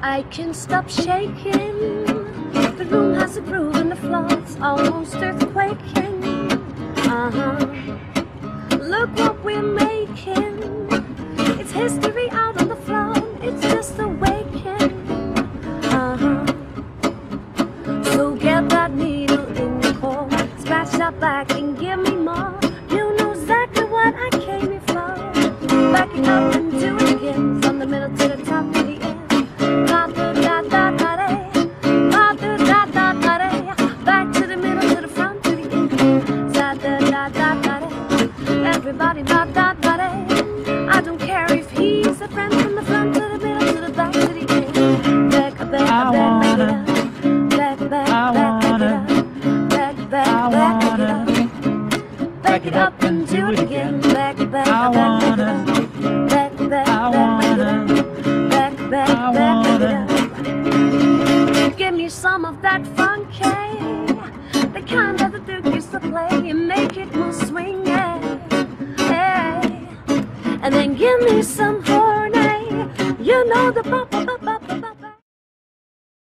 I can't stop shaking. The room has a groove and the floor's almost earthquaking. Look what we're making. It's history out on the floor. It's just awakening. So get that needle in the core, scratch that back and give me more. You know exactly what I came here for. Back it up and do it again, from the middle to the top to the end. Da da da da da da da da da da da. Back to the middle to the front to the end. Da da da da da da. Everybody da da da da. I don't care if he's a friend, from the front to the middle to the back to the end. Back back back back it up. Back back back it up. Back back back it up. Back it up and do it again. Back back back it up. Back back back it up. Back back back it up. Give me some of that funky, the kind that the Duke used to play, and make it more swing, hey. And then give me some horny, you know the pop pop pop.